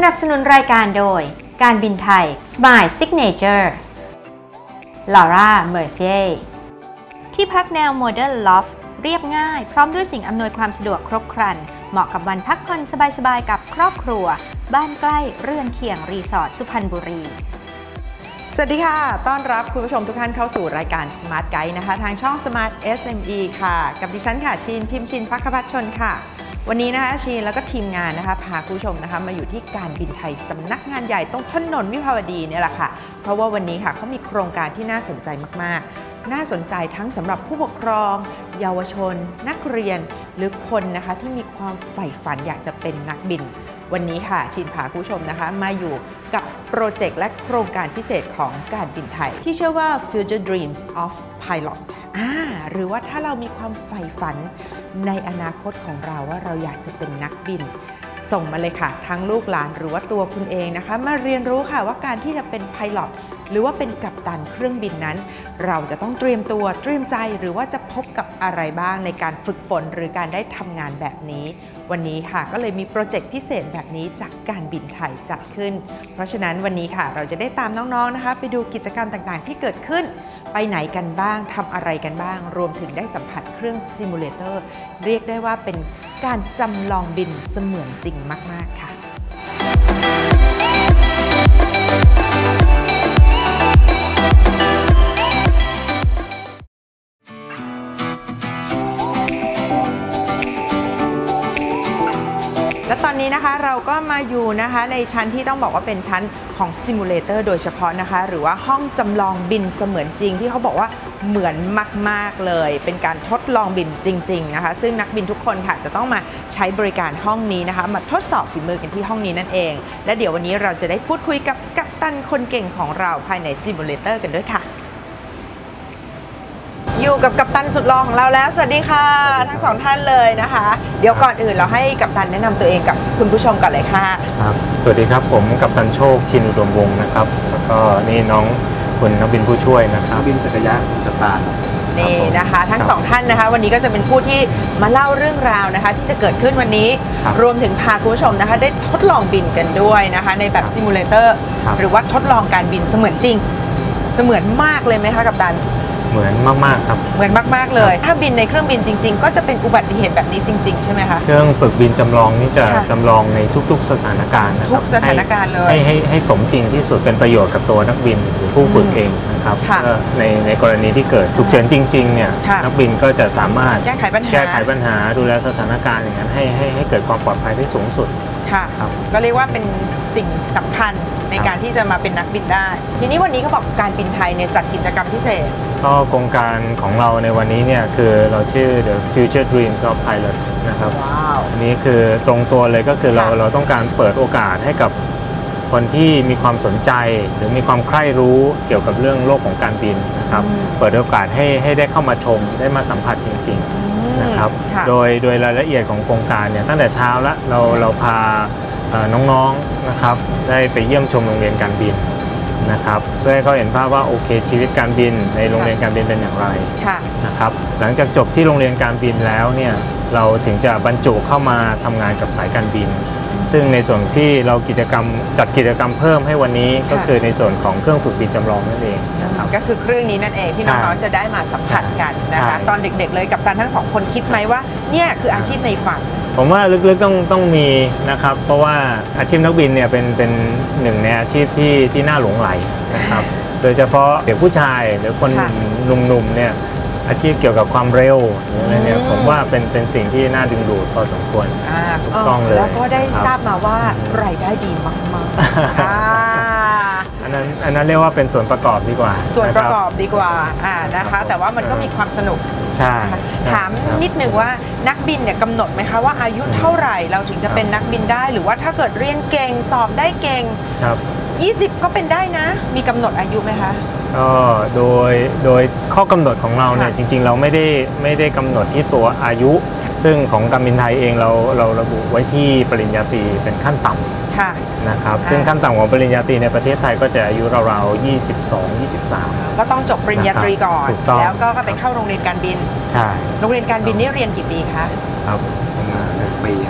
นับสนุนรายการโดยการบินไทย Smile Signature Laura Mercier ที่พักแนว Modern Loft เรียบง่ายพร้อมด้วยสิ่งอำนวยความสะดวกครบครันเหมาะกับวันพักผ่อนสบายๆกับครอบครัวบ้านใกล้เรือนเคียงรีสอร์ทสุพรรณบุรีสวัสดีค่ะต้อนรับคุณผู้ชมทุกท่านเข้าสู่รายการ Smart Guide นะคะทางช่อง Smart SME ค่ะกับดิฉันค่ะชินพิมพ์ชินภัคพัฒชนค่ะวันนี้นะคะชินแล้วก็ทีมงานนะคะพาคุณผู้ชมนะคะมาอยู่ที่การบินไทยสำนักงานใหญ่ตรงถนนวิภาวดีเนี่ยแหละค่ะเพราะว่าวันนี้ค่ะเขามีโครงการที่น่าสนใจมากๆน่าสนใจทั้งสำหรับผู้ปกครองเยาวชนนักเรียนหรือคนนะคะที่มีความใฝ่ฝันอยากจะเป็นนักบินวันนี้ค่ะชินพาคุณผู้ชมนะคะมาอยู่กับโปรเจกต์และโครงการพิเศษของการบินไทยที่ชื่อว่า Future Dreams of Pilot หรือว่าถ้าเรามีความใฝ่ฝันในอนาคตของเราว่าเราอยากจะเป็นนักบินส่งมาเลยค่ะทั้งลูกหลานหรือว่าตัวคุณเองนะคะมาเรียนรู้ค่ะว่าการที่จะเป็นไพลอตหรือว่าเป็นกัปตันเครื่องบินนั้นเราจะต้องเตรียมตัวเตรียมใจหรือว่าจะพบกับอะไรบ้างในการฝึกฝนหรือการได้ทำงานแบบนี้วันนี้ค่ะก็เลยมีโปรเจกต์พิเศษแบบนี้จากการบินไทยจัดขึ้นเพราะฉะนั้นวันนี้ค่ะเราจะได้ตามน้องๆนะคะไปดูกิจกรรมต่างๆที่เกิดขึ้นไปไหนกันบ้างทำอะไรกันบ้างรวมถึงได้สัมผัสเครื่องซิมูเลเตอร์เรียกได้ว่าเป็นการจำลองบินเสมือนจริงมากๆค่ะและตอนนี้นะคะเราก็มาอยู่นะคะในชั้นที่ต้องบอกว่าเป็นชั้นของซิมูเลเตอร์โดยเฉพาะนะคะหรือว่าห้องจำลองบินเสมือนจริงที่เขาบอกว่าเหมือนมากๆเลยเป็นการทดลองบินจริงๆนะคะซึ่งนักบินทุกคนค่ะจะต้องมาใช้บริการห้องนี้นะคะมาทดสอบฝีมือกันที่ห้องนี้นั่นเองและเดี๋ยววันนี้เราจะได้พูดคุยกับกัปตันคนเก่งของเราภายในซิมูเลเตอร์กันด้วยค่ะอยู่กับกัปตันสุดหล่อของเราแล้วสวัสดีค่ะทั้งสองท่านเลยนะคะเดี๋ยวก่อนอื่นเราให้กัปตันแนะนำตัวเองกับคุณผู้ชมกันเลยค่ะครับสวัสดีครับผมกัปตันโชคชินอุดมวงศ์นะครับแล้วก็นี่น้องคุณนักบินผู้ช่วยนะครับบินจักรยานกัปตันนี่นะคะทั้งสองท่านนะคะวันนี้ก็จะเป็นผู้ที่มาเล่าเรื่องราวนะคะที่จะเกิดขึ้นวันนี้รวมถึงพาคุณผู้ชมนะคะได้ทดลองบินกันด้วยนะคะในแบบซิมูเลเตอร์หรือว่าทดลองการบินเสมือนจริงเสมือนมากเลยไหมคะกัปตันเหมือนมากๆครับเหมือนมากๆเลยถ้าบินในเครื่องบินจริงๆก็จะเป็นอุบัติเหตุแบบนี้จริงๆใช่ไหมคะเครื่องฝึกบินจำลองนี่จะจำลองในทุกๆสถานการณ์นะครับทุกสถานการณ์เลยให้สมจริงที่สุดเป็นประโยชน์กับตัวนักบินหรือผู้ฝึกเองนะครับในกรณีที่เกิดฉุกเฉินจริงๆเนี่ยนักบินก็จะสามารถแก้ไขปัญหาดูแลสถานการณ์อย่างนั้นให้เกิดความปลอดภัยได้สูงสุดค่ะก็เรียกว่าเป็นสิ่งสำคัญในการที่จะมาเป็นนักบินได้ทีนี้วันนี้เขาบอกการบินไทยเนี่ยจัดกิจกรรมพิเศษก็โครงการของเราในวันนี้เนี่ยคือเราชื่อ The Future Dreams of Pilots นะครับอันนี้คือตรงตัวเลยก็คือเราต้องการเปิดโอกาสให้กับคนที่มีความสนใจหรือมีความใคร่รู้เกี่ยวกับเรื่องโลกของการบินนะครับเปิดโอกาสให้ได้เข้ามาชมได้มาสัมผัสจริงๆนะครับโดยรายละเอียดของโครงการเนี่ยตั้งแต่เช้าแล้วเราพาน้องๆนะครับได้ไปเยี่ยมชมโรงเรียนการบินนะครับเพื่อให้เขาเห็นภาพว่าโอเคชีวิตการบินในโรงเรียนการบินเป็นอย่างไรนะครับหลังจากจบที่โรงเรียนการบินแล้วเนี่ยเราถึงจะบรรจุเข้ามาทำงานกับสายการบินซึ่งในส่วนที่เราจัดกิจกรรมเพิ่มให้วันนี้ก็คือในส่วนของเครื่องฝึกบินจำลองนั่นเองนะครับก็คือเครื่องนี้นั่นเองที่น้องๆจะได้มาสัมผัสกันนะคะตอนเด็กๆเลยกับการทั้งสองคนคิดไหมว่าเนี่ยคืออาชีพในฝันผมว่าลึกๆต้องมีนะครับเพราะว่าอาชีพนักบินเนี่ยเป็นหนึ่งในอาชีพที่น่าหลงใหลนะครับโดยเฉพาะเด็กผู้ชายหรือคนหนุ่มๆเนี่ยอาชีพเกี่ยวกับความเร็วอะไรเนี่ยผมว่าเป็นสิ่งที่น่าดึงดูดพอสมควรถูกต้องเลยแล้วก็ได้ทราบมาว่ารายได้ดีมากๆอันนั้นเรียกว่าเป็นส่วนประกอบดีกว่าส่วนประกอบดีกว่านะคะแต่ว่ามันก็มีความสนุกใช่ถามนิดนึงว่านักบินเนี่ยกำหนดไหมคะว่าอายุเท่าไหร่เราถึงจะเป็นนักบินได้หรือว่าถ้าเกิดเรียนเก่งสอบได้เก่ง20ก็เป็นได้นะมีกำหนดอายุไหมคะก็โดยข้อกำหนดของเราเนี่ยจริงๆเราไม่ได้กำหนดที่ตัวอายุซึ่งของการบินไทยเองเราระบุไว้ที่ปริญญาตรีเป็นขั้นต่ำนะครับซึ่งขั้นต่ำของปริญญาตรีในประเทศไทยก็จะอายุราวๆ22-23 ก็ต้องจบปริญญาตรีก่อนแล้วก็ไปเข้าโรงเรียนการบินใช่โรงเรียนการบินนี่เรียนกี่ปีคะครับประมาณ1 ปีครับ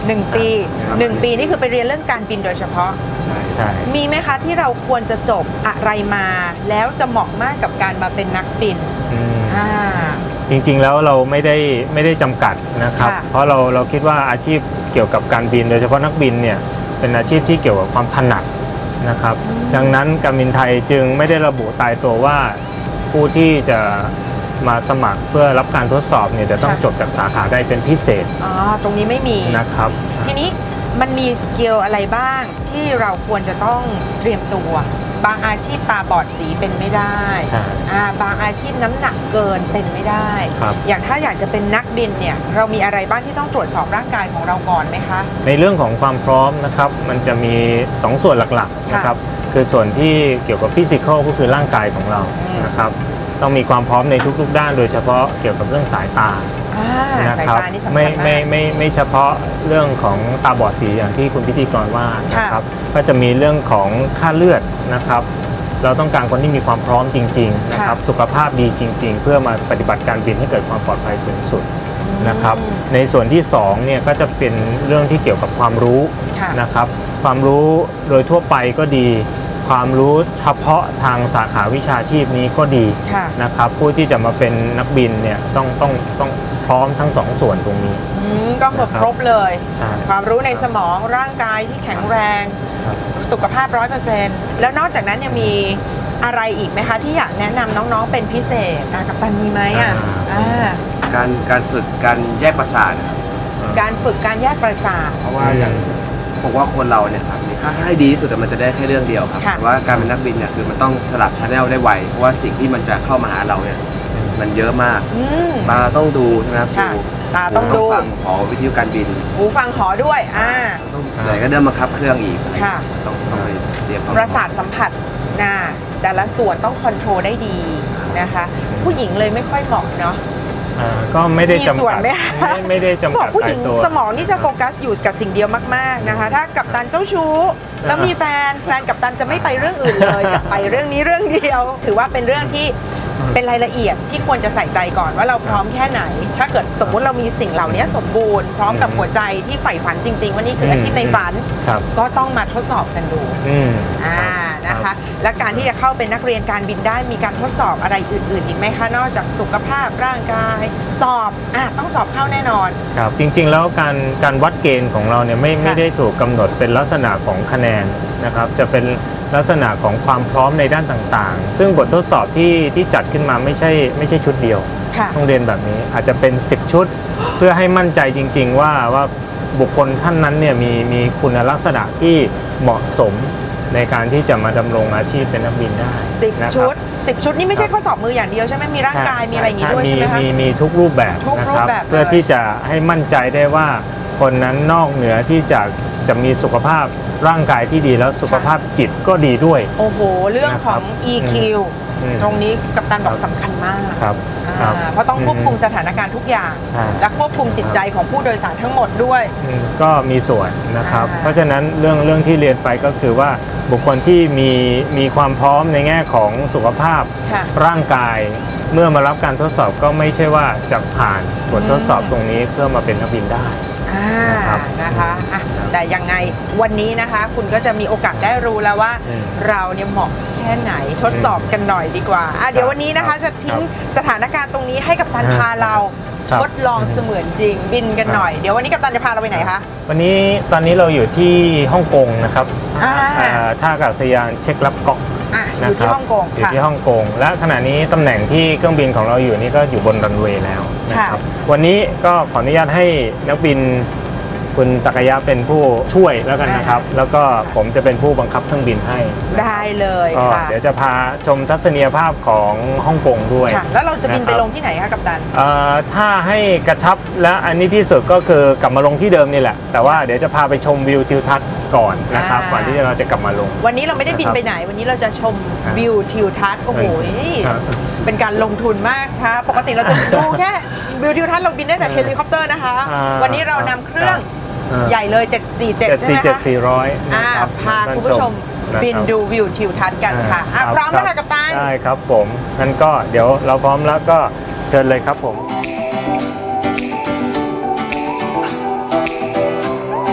1 ปี 1 ปีนี่คือไปเรียนเรื่องการบินโดยเฉพาะใช่มีไหมคะที่เราควรจะจบอะไรมาแล้วจะเหมาะมากกับการมาเป็นนักบินจริงๆแล้วเราไม่ได้จำกัดนะครับเพราะเราคิดว่าอาชีพเกี่ยวกับการบินโดยเฉพาะนักบินเนี่ยเป็นอาชีพที่เกี่ยวกับความถนัดนะครับดังนั้นการบินไทยจึงไม่ได้ระบุตายตัวว่าผู้ที่จะมาสมัครเพื่อรับการทดสอบเนี่ยจะต้องจบจากสาขาใดเป็นพิเศษตรงนี้ไม่มีนะครับทีนี้มันมีสกิลอะไรบ้างที่เราควรจะต้องเตรียมตัวบางอาชีพตาบอดสีเป็นไม่ได้บางอาชีพน้ำหนักเกินเป็นไม่ได้อย่างถ้าอยากจะเป็นนักบินเนี่ยเรามีอะไรบ้างที่ต้องตรวจสอบร่างกายของเราก่อนไหมคะในเรื่องของความพร้อมนะครับมันจะมี2ส่วนหลักๆนะครับคือส่วนที่เกี่ยวกับฟิสิกอลก็คือร่างกายของเรานะครับต้องมีความพร้อมในทุกๆด้านโดยเฉพาะเกี่ยวกับเรื่องสายตานะครับไม่เฉพาะเรื่องของตาบอดสีอย่างที่คุณพิธีกรว่านะครับก็จะมีเรื่องของค่าเลือดนะครับเราต้องการคนที่มีความพร้อมจริงๆนะครับสุขภาพดีจริงๆเพื่อมาปฏิบัติการบินให้เกิดความปลอดภัยสูงสุดนะครับในส่วนที่2เนี่ยก็จะเป็นเรื่องที่เกี่ยวกับความรู้นะครับความรู้โดยทั่วไปก็ดีความรู้เฉพาะทางสาขาวิชาชีพนี้ก็ดีนะครับผู้ที่จะมาเป็นนักบินเนี่ยต้องพร้อมทั้ง2ส่วนตรงนี้ก็ครบเลยความรู้ในสมองร่างกายที่แข็งแรงสุขภาพ 100% แล้วนอกจากนั้นยังมีอะไรอีกไหมคะที่อยากแนะนำน้องๆเป็นพิเศษกัปตันมีไหมการฝึกการแยกประสาทการฝึกการแยกประสาทเพราะว่าอย่างผมว่าคนเราเนี่ยครับถ้าให้ดีที่สุดมันจะได้แค่เรื่องเดียวครับแต่ว่าการเป็นนักบินเนี่ยคือมันต้องสลับชาแนลได้ไวเพราะว่าสิ่งที่มันจะเข้ามาหาเราเนี่ยมันเยอะมากตาต้องดูใช่ไหมครับตาต้องดูฟังขอวิทยุการบินหูฟังขอด้วยต้องไหนก็เดินมาคับเครื่องอีกต้องไปเตรียมประสาทสัมผัสแต่ละส่วนต้องคอนโทรลได้ดีนะคะผู้หญิงเลยไม่ค่อยเหมาะเนาะก็ไม่ได้จำกัดไม่ได้จำกัดผู้หญิงสมองนี่จะโฟกัสอยู่กับสิ่งเดียวมากๆนะคะถ้ากัปตันเจ้าชู้แล้วมีแฟนกัปตันจะไม่ไปเรื่องอื่นเลยจะไปเรื่องนี้เรื่องเดียวถือว่าเป็นเรื่องที่เป็นรายละเอียดที่ควรจะใส่ใจก่อนว่าเราพร้อมแค่ไหนถ้าเกิดสมมุติเรามีสิ่งเหล่านี้สมบูรณ์พร้อมกับหัวใจที่ใฝ่ฝันจริงๆว่านี่คืออาชีพในฝันก็ต้องมาทดสอบกันดูนะคะและการที่จะเข้าเป็นนักเรียนการบินได้มีการทดสอบอะไรอื่นๆอีกไหมคะนอกจากสุขภาพร่างกายสอบต้องสอบเข้าแน่นอนครับจริงๆแล้วการวัดเกณฑ์ของเราเนี่ยไม่ได้ถูกกำหนดเป็นลักษณะของคะแนนนะครับจะเป็นลักษณะของความพร้อมในด้านต่างๆซึ่งบททดสอบที่จัดขึ้นมาไม่ใช่ชุดเดียวต้องเรียนแบบนี้อาจจะเป็น10ชุดเพื่อให้มั่นใจจริงๆว่าบุคคลท่านนั้นเนี่ยมีคุณลักษณะที่เหมาะสมในการที่จะมาดำรงอาชีพเป็นนักบินได้ 10 ชุดนี่ไม่ใช่ข้อสอบมืออย่างเดียวใช่ไหมมีร่างกายมีอะไรอย่างนี้ด้วยใช่ไหมคะมีทุกรูปแบบนะครับเพื่อที่จะให้มั่นใจได้ว่าคนนั้นนอกเหนือที่จะมีสุขภาพร่างกายที่ดีแล้วสุขภาพจิตก็ดีด้วยโอ้โหเรื่องของ EQ ตรงนี้กัปตันบอกสำคัญมากเพราะต้องควบคุมสถานการณ์ทุกอย่างและควบคุมจิตใจของผู้โดยสารทั้งหมดด้วยก็มีส่วนนะครับเพราะฉะนั้นเรื่องที่เรียนไปก็คือว่าบุคคลที่มีความพร้อมในแง่ของสุขภาพร่างกายเมื่อมารับการทดสอบก็ไม่ใช่ว่าจะผ่านบททดสอบตรงนี้เพื่อมาเป็นนักบินได้นะคะแต่ยังไงวันนี้นะคะคุณก็จะมีโอกาสได้รู้แล้วว่าเราเนี่ยเหมาะแค่ไหนทดสอบกันหน่อยดีกว่าเดี๋ยววันนี้นะคะจะทิ้งสถานการณ์ตรงนี้ให้กัปตันพาเราทดลองเสมือนจริงบินกันหน่อยเดี๋ยววันนี้กัปตันจะพาเราไปไหนคะวันนี้ตอนนี้เราอยู่ที่ฮ่องกงนะครับท่าอากาศยานเช็ครับเกาะอยู่ที่ฮ่องกงอยู่ที่ฮ่องกงและขณะนี้ตำแหน่งที่เครื่องบินของเราอยู่นี่ก็อยู่บนรันเวย์แล้วนะครับวันนี้ก็ขออนุญาตให้นักบินคุณศักยะเป็นผู้ช่วยแล้วกันนะครับแล้วก็ผมจะเป็นผู้บังคับเครื่องบินให้ได้เลยค่ะเดี๋ยวจะพาชมทัศนียภาพของฮ่องกงด้วยแล้วเราจะบินไปลงที่ไหนคะกัปตันถ้าให้กระชับและอันนี้ที่สุดก็คือกลับมาลงที่เดิมนี่แหละแต่ว่าเดี๋ยวจะพาไปชมวิวทิวทัศน์ก่อนนะครับก่อนที่เราจะกลับมาลงวันนี้เราไม่ได้บินไปไหนวันนี้เราจะชมวิวทิวทัศน์โอ้โหเป็นการลงทุนมากค่ะปกติเราจะดูแค่วิวทิวทัศน์เราบินได้แต่เฮลิคอปเตอร์นะคะวันนี้เรานำเครื่องใหญ่เลย747ใช่ไหมคะ 747-400 พาคุณผู้ชมบินดูวิวทิวทัศน์กันค่ะพร้อมแล้วค่ะกัปตันได้ครับผมงั้นก็เดี๋ยวเราพร้อมแล้วก็เชิญเลยครับผม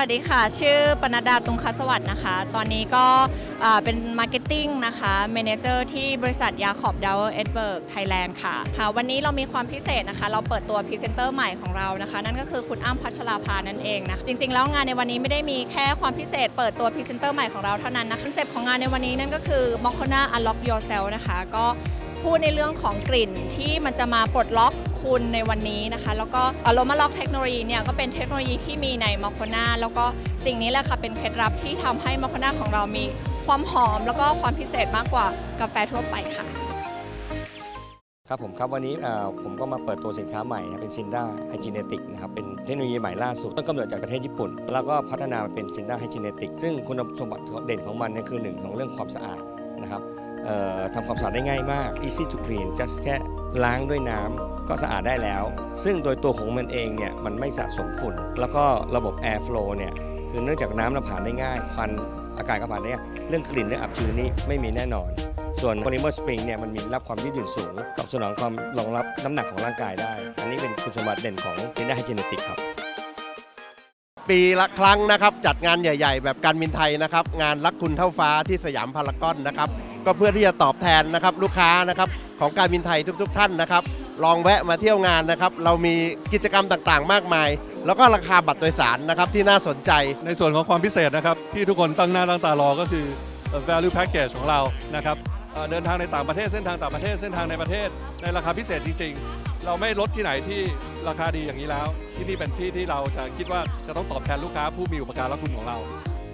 วัสดีค่ะชื่อปนัดดาตุงคสวัสดิ์นะคะตอนนี้ก็เป็นมาร์เก็ตติ้งนะคะเมเนเจอร์ที่บริษัทยาคอบดาวเอ็ดเบิร์กไทยแลนด์ค่ะวันนี้เรามีความพิเศษนะคะเราเปิดตัวพรีเซนเตอร์ใหม่ของเรานะคะนั่นก็คือคุณอ้ำพัชราภานั่นเองนะจริงๆแล้วงานในวันนี้ไม่ได้มีแค่ความพิเศษเปิดตัวพรีเซนเตอร์ใหม่ของเราเท่านั้นนะคอนเซปต์ของงานในวันนี้นั่นก็คือ Moccona Unlock Yourself นะคะก็พูดในเรื่องของกลิ่นที่มันจะมาปลดล็อกคุณในวันนี้นะคะแล้วก็ Aroma Lock เทคโนโลยีเนี่ยก็เป็นเทคโนโลยีที่มีใน Moccona แล้วก็สิ่งนี้แหละค่ะเป็นเคล็ดลับที่ทำให้ Moccona ของเรามีความหอมแล้วก็ความพิเศษมากกว่ากาแฟทั่วไปค่ะครับผมครับวันนี้ผมก็มาเปิดตัวสินค้าใหม่เป็นซินด้าไฮจีเนติกนะครับเป็นเทคโนโลยีใหม่ล่าสุดต้นกำเนิดจากประเทศญี่ปุ่นแล้วก็พัฒนามาเป็นซินด้าไฮจีเนติกซึ่งคุณสมบัติเด่นของมันเนี่ยคือหนึ่งของเรื่องความสะอาดนะครับทำความสะอาดได้ง่ายมาก easy to clean just แค่ล้างด้วยน้ำก็สะอาดได้แล้วซึ่งโดยตัวของมันเองเนี่ยมันไม่สะสมฝุ่นแล้วก็ระบบ air flow เนี่ยคือเนื่องจากน้ำเราผ่านได้ง่ายควันอากาศก็ผ่านได้ง่ายเรื่องกลิ่นเรื่องอับชื้นนี่ไม่มีแน่นอนส่วน Polymer Spring เนี่ยมันมีรับความยืดหยุ่นสูงตอบสนองความรองรับน้ำหนักของร่างกายได้อันนี้เป็นคุณสมบัติเด่นของ Sinda Hygienic ครับปีละครั้งนะครับจัดงานใหญ่ๆแบบการบินไทยนะครับงานรักคุณเท่าฟ้าที่สยามพารากอนนะครับก็เพื่อที่จะตอบแทนนะครับลูกค้านะครับของการบินไทยทุกๆท่านนะครับลองแวะมาเที่ยวงานนะครับเรามีกิจกรรมต่างๆมากมายแล้วก็ราคาบัตรโดยสารนะครับที่น่าสนใจในส่วนของความพิเศษนะครับที่ทุกคนตั้งหน้าตั้งตารอก็คือ value package ของเรานะครับเดินทางในต่างประเทศเส้นทางต่างประเทศเส้นทางในประเทศในราคาพิเศษจริงๆเราไม่ลดที่ไหนที่ราคาดีอย่างนี้แล้วที่นี่เป็นที่ที่เราจะคิดว่าจะต้องตอบแทนลูกค้าผู้มีอุปการะคุณของเรา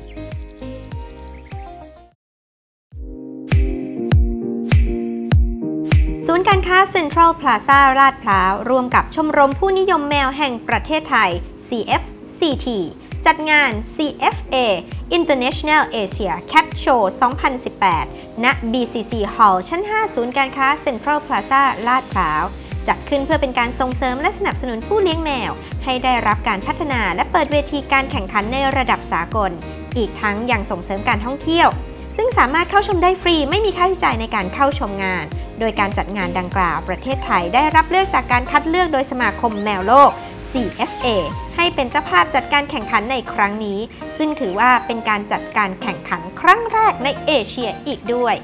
ศูนย์การค้าเซ็นทรัลพลาซ่าลาดพร้าวร่วมกับชมรมผู้นิยมแมวแห่งประเทศไทย CFCT จัดงาน CFA International Asia Cat Show 2018 ณ BCC Hall ชั้น 5 ศูนย์การค้าเซ็นทรัลพลาซ่าลาดพร้าวจัดขึ้นเพื่อเป็นการส่งเสริมและสนับสนุนผู้เลี้ยงแมวให้ได้รับการพัฒนาและเปิดเวทีการแข่งขันในระดับสากลอีกทั้งยังส่งเสริมการท่องเที่ยวซึ่งสามารถเข้าชมได้ฟรีไม่มีค่าใช้จ่ายในการเข้าชมงานโดยการจัดงานดังกล่าวประเทศไทยได้รับเลือกจากการคัดเลือกโดยสมาคมแมวโลก CFA ให้เป็นเจ้าภาพจัดการแข่งขันในครั้งนี้ซึ่งถือว่าเป็นการจัดการแข่งขันครั้งแรกในเอเชียอีกด้วย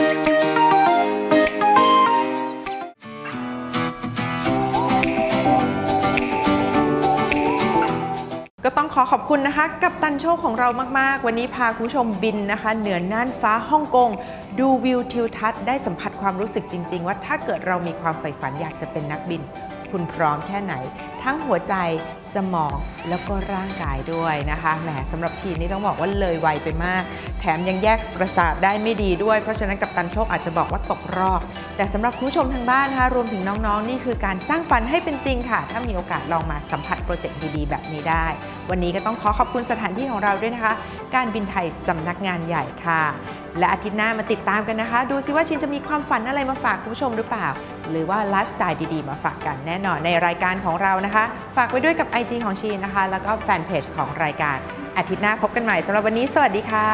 ก็ต้องขอบคุณนะคะกัปตันโชคของเรามากๆวันนี้พาคุณผู้ชมบินนะคะเหนือน่านฟ้าฮ่องกงดูวิวทิวทัศน์ได้สัมผัสความรู้สึกจริงๆว่าถ้าเกิดเรามีความใฝ่ฝันอยากจะเป็นนักบินคุณพร้อมแค่ไหนทั้งหัวใจสมองแล้วก็ร่างกายด้วยนะคะแหมสำหรับชีนนี่ต้องบอกว่าเลยไวไปมากแถมยังแยกประสาทได้ไม่ดีด้วยเพราะฉะนั้นกัปตันโชคอาจจะบอกว่าตกรอบแต่สำหรับคุณผู้ชมทางบ้านนะคะรวมถึงน้องๆนี่คือการสร้างฝันให้เป็นจริงค่ะถ้ามีโอกาสลองมาสัมผัสโปรเจกต์ดีๆแบบนี้ได้วันนี้ก็ต้องขอบคุณสถานที่ของเราด้วยนะคะการบินไทยสำนักงานใหญ่ค่ะและอาทิตย์หน้ามาติดตามกันนะคะดูซิว่าชินจะมีความฝันอะไรมาฝากคุณผู้ชมหรือเปล่าหรือว่าไลฟ์สไตล์ดีๆมาฝากกันแน่นอนในรายการของเรานะคะฝากไว้ด้วยกับ IG ของชินนะคะแล้วก็แฟนเพจของรายการอาทิตย์หน้าพบกันใหม่สำหรับวันนี้สวัสดีค่ะ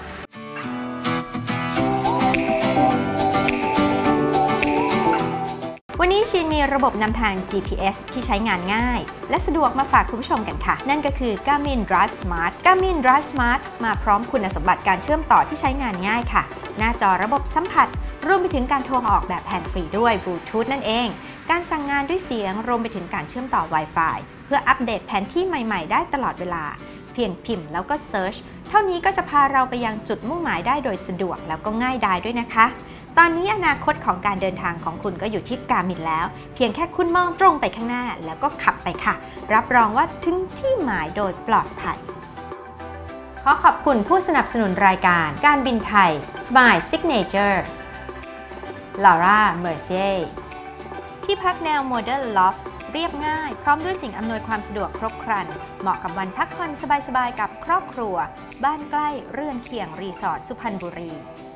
วันนี้ชินมีระบบนำทาง GPS ที่ใช้งานง่ายและสะดวกมาฝากคุณผู้ชมกันค่ะนั่นก็คือ Garmin Drive Smart Garmin Drive Smart มาพร้อมคุณสมบัติการเชื่อมต่อที่ใช้งานง่ายค่ะหน้าจอระบบสัมผัสรวมไปถึงการโทรออกแบบแฮนด์ฟรีด้วยบลูทูธนั่นเองการสั่งงานด้วยเสียงรวมไปถึงการเชื่อมต่อ Wi-Fi เพื่ออัปเดตแผนที่ใหม่ๆได้ตลอดเวลาเพียงพิมพ์แล้วก็เซิร์ชเท่านี้ก็จะพาเราไปยังจุดมุ่งหมายได้โดยสะดวกแล้วก็ง่ายดายด้วยนะคะตอนนี้อนาคตของการเดินทางของคุณก็อยู่ที่ Garmin แล้วเพียงแค่คุณมองตรงไปข้างหน้าแล้วก็ขับไปค่ะรับรองว่าถึงที่หมายโดยปลอดภัยขอขอบคุณผู้สนับสนุนรายการการบินไทย Smile Signature Laura Mercier ที่พักแนว Modern Loft เรียบง่ายพร้อมด้วยสิ่งอำนวยความสะดวกครบครันเหมาะกับวันพักผ่อนสบายๆกับครอบครัวบ้านใกล้เรือนเคียงรีสอร์ทสุพรรณบุรี